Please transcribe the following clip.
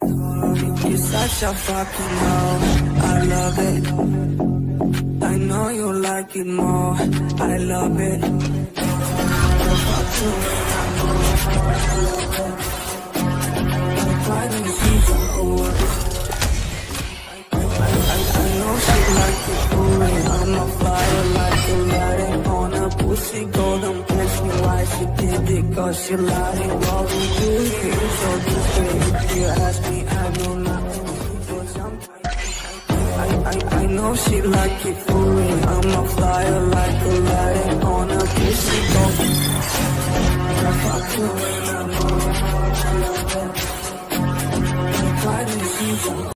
You're such a fucking hoe, I love it. I know you like it more, I love it. Why do you see some cool? I know she like it cool. I'm a flyer like a lighting on a pussy golden push me why she did it, cause she lied. What we do here is so discreet. If you ask me, I know nothing. I know she like it for me. I'm a flyer like a lighting on a pussy golden. I fuck you when I know. Why do you see some